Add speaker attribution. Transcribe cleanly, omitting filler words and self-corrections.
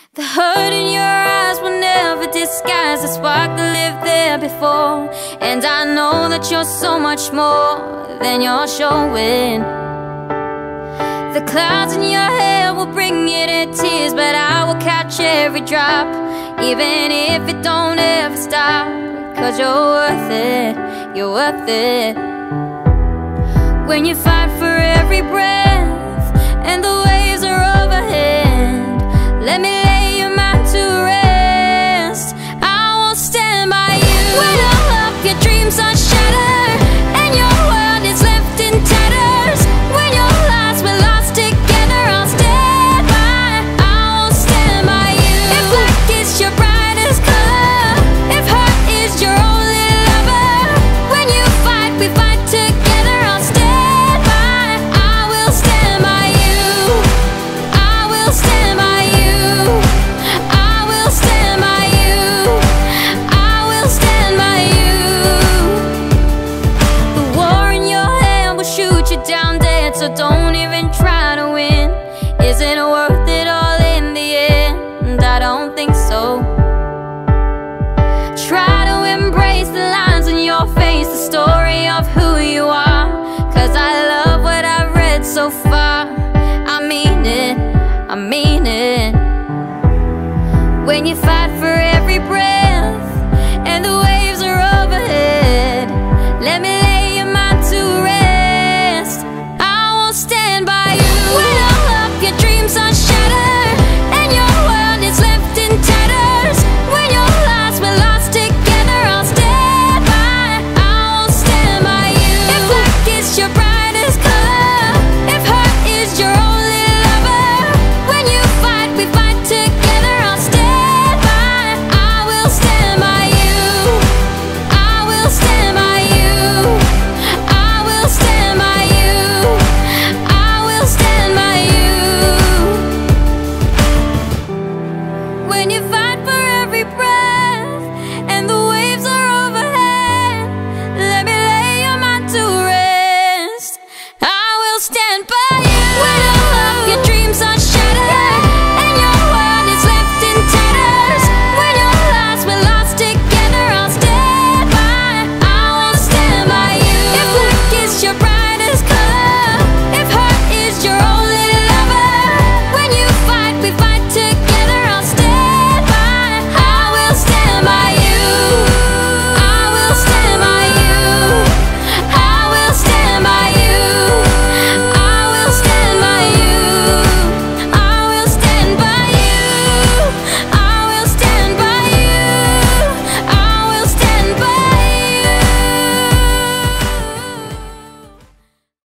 Speaker 1: The hurt in your eyes will never disguise the spark that lived there before. And I know that you're so much more than you're showing. The clouds in your hair will bring it in tears, but I will catch every drop, even if it don't ever stop. 'Cause you're worth it, you're worth it. When you fight for every breath and the waves are overhead, let me lay your mind to rest. I will stand by you when all of your dreams are shattered and your world is left in tatters. When your lives were lost together, I'll stand by. I will stand by you. If black is your brightest color, if hurt is your only lover, when you fight, we fight together. I'll stand by. I will stand by you. I will stand by you. I will stand by you. I will stand by you. The war in your hand will shoot you down dead, so don't even try to win. Is it worth it all in the end? I don't think so. Try to embrace the lines in your face, the story of who you are. 'Cause I love what I've read so far. I mean it, I mean it. When you fight for every breath and the waves are overhead, let me lay your mind to rest. I will stand by you when all of your dreams are shattered